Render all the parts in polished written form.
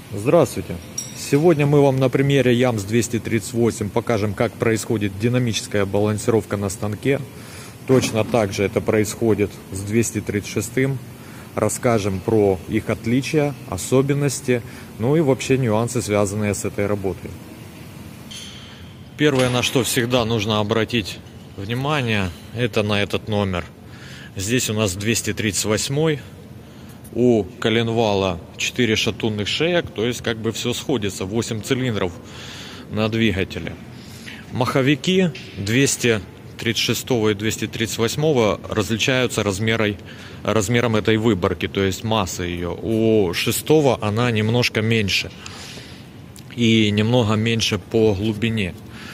Здравствуйте! Сегодня мы вам на примере ЯМС 238 покажем, как происходит динамическая балансировка на станке. Точно так же это происходит с 236. Расскажем про их отличия, особенности, ну и вообще нюансы, связанные с этой работой. Первое, на что всегда нужно обратить внимание, это на этот номер. Здесь у нас 238. У коленвала 4 шатунных шеек, то есть как бы все сходится, 8 цилиндров на двигателе. Маховики 236 и 238 различаются размером этой выборки, то есть массы ее. У 6 она немножко меньше и немного меньше по глубине.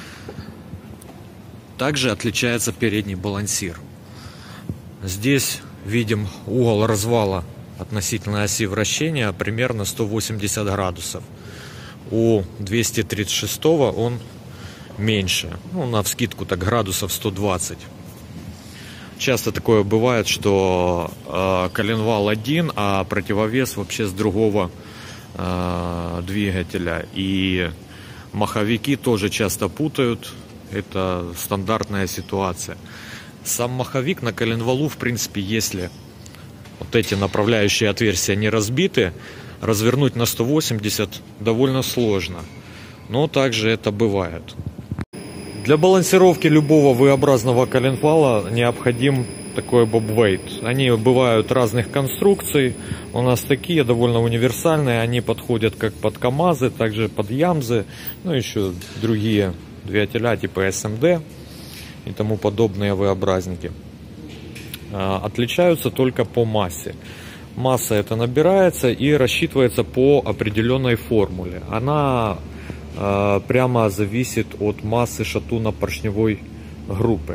Также отличается передний балансир. Здесь видим угол развала относительно оси вращения примерно 180 градусов. У 236 он меньше, ну, навскидку так градусов 120. Часто такое бывает, что коленвал один, а противовес вообще с другого двигателя. И маховики тоже часто путают. Это стандартная ситуация. Сам маховик на коленвалу, в принципе, если вот эти направляющие отверстия не разбиты, развернуть на 180 довольно сложно. Но также это бывает. Для балансировки любого V-образного коленвала необходим такой бобвейт. Они бывают разных конструкций. У нас такие довольно универсальные. Они подходят как под КАМАЗы, также под ЯМЗы. Ну, еще другие двигателя типа СМД и тому подобные V-образники. Отличаются только по массе. Масса это набирается и рассчитывается по определенной формуле. Она прямо зависит от массы шатунно-поршневой группы.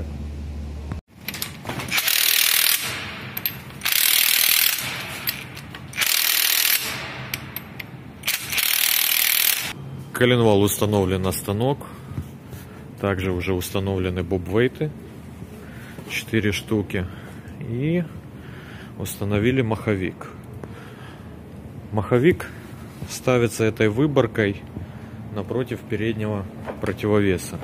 Коленвал установлен на станок. Также уже установлены бобвейты, 4 штуки. И установили маховик. Маховик ставится этой выборкой напротив переднего противовеса.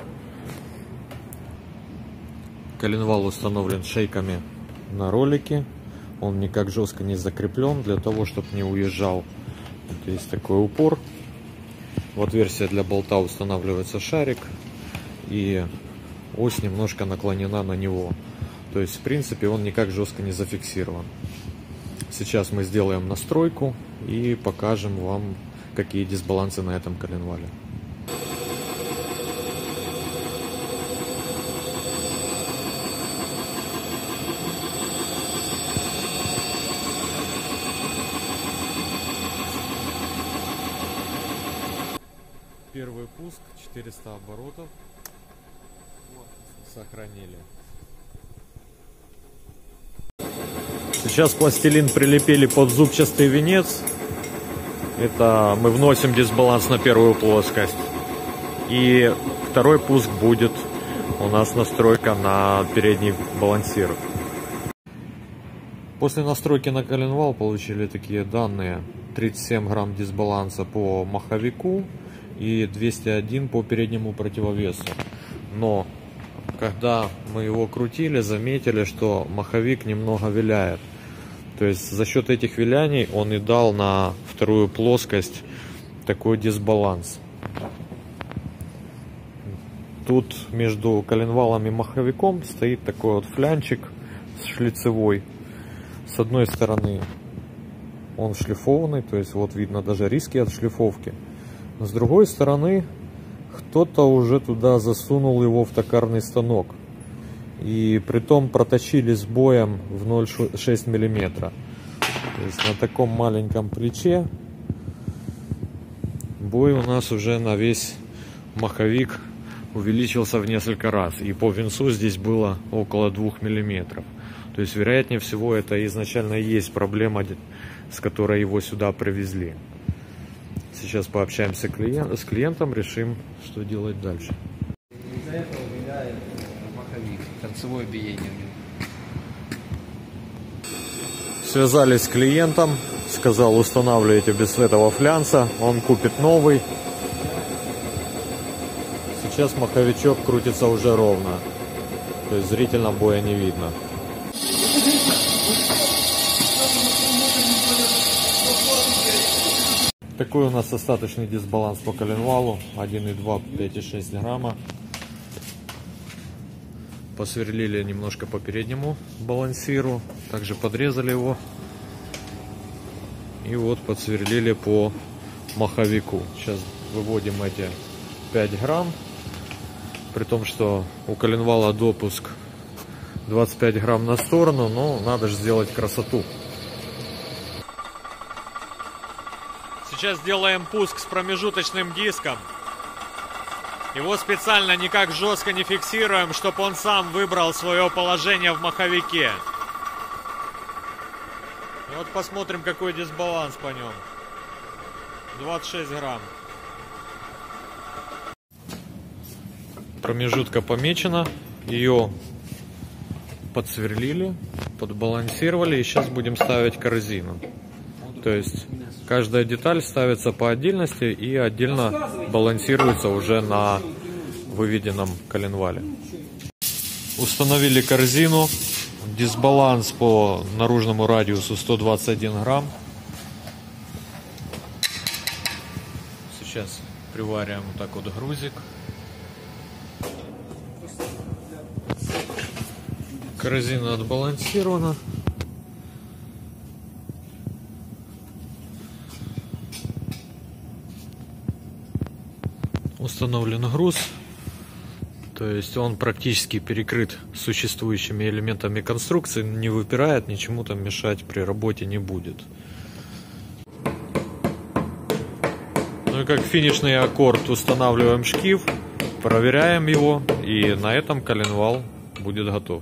Коленвал установлен шейками на ролике. Он никак жестко не закреплен, для того, чтобы не уезжал. Вот есть такой упор. В отверстие для болта устанавливается шарик. И ось немножко наклонена на него. То есть, в принципе, он никак жестко не зафиксирован. Сейчас мы сделаем настройку и покажем вам, какие дисбалансы на этом коленвале. Первый пуск, 400 оборотов. Сохранили. Сейчас пластилин прилепили под зубчатый венец. Это мы вносим дисбаланс на первую плоскость. И второй пуск будет у нас настройка на передний балансир. После настройки на коленвал получили такие данные: 37 грамм дисбаланса по маховику и 201 по переднему противовесу. Но когда мы его крутили, заметили, что маховик немного виляет. То есть за счет этих виляний он и дал на вторую плоскость такой дисбаланс. Тут между коленвалом и маховиком стоит такой вот флянчик шлицевой. С одной стороны он шлифованный, то есть вот видно даже риски от шлифовки. С другой стороны кто-то уже туда засунул его в токарный станок. И притом проточили с боем в 0,6 мм. То есть на таком маленьком плече бой у нас уже на весь маховик увеличился в несколько раз. И по винцу здесь было около 2 мм. То есть, вероятнее всего, это изначально и есть проблема, с которой его сюда привезли. Сейчас пообщаемся с клиентом, решим, что делать дальше. Из-за этого виляет маховик, торцевое биение. Связались с клиентом, сказал, устанавливайте без этого флянца, он купит новый. Сейчас маховичок крутится уже ровно, то есть зрительно боя не видно. Такой у нас остаточный дисбаланс по коленвалу, 1,2, 5,6 грамма. Посверлили немножко по переднему балансиру, также подрезали его. И вот подсверлили по маховику. Сейчас выводим эти 5 грамм, при том, что у коленвала допуск 25 грамм на сторону, но надо же сделать красоту. Сейчас сделаем пуск с промежуточным диском. Его специально никак жестко не фиксируем, чтобы он сам выбрал свое положение в маховике. И вот посмотрим, какой дисбаланс по нем. 26 грамм. Промежутка помечена. Ее подсверлили, подбалансировали. И сейчас будем ставить корзину. То есть каждая деталь ставится по отдельности и отдельно балансируется уже на выведенном коленвале. Установили корзину. Дисбаланс по наружному радиусу 121 грамм. Сейчас привариваем вот так вот грузик. Корзина отбалансирована. Установлен груз, то есть он практически перекрыт существующими элементами конструкции, не выпирает, ничему там мешать при работе не будет. Ну и как финишный аккорд устанавливаем шкив, проверяем его, и на этом коленвал будет готов.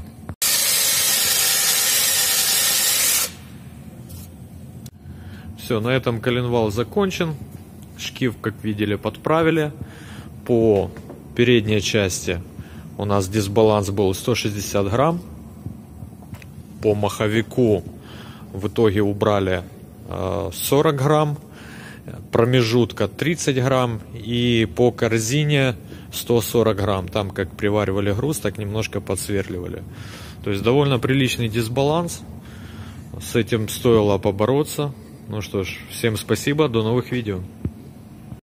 Все, на этом коленвал закончен. Шкив, как видели, подправили. По передней части у нас дисбаланс был 160 грамм. По маховику в итоге убрали 40 грамм. Промежутка 30 грамм. И по корзине 140 грамм. Там как приваривали груз, так немножко подсверливали. То есть довольно приличный дисбаланс. С этим стоило побороться. Ну что ж, всем спасибо, до новых видео.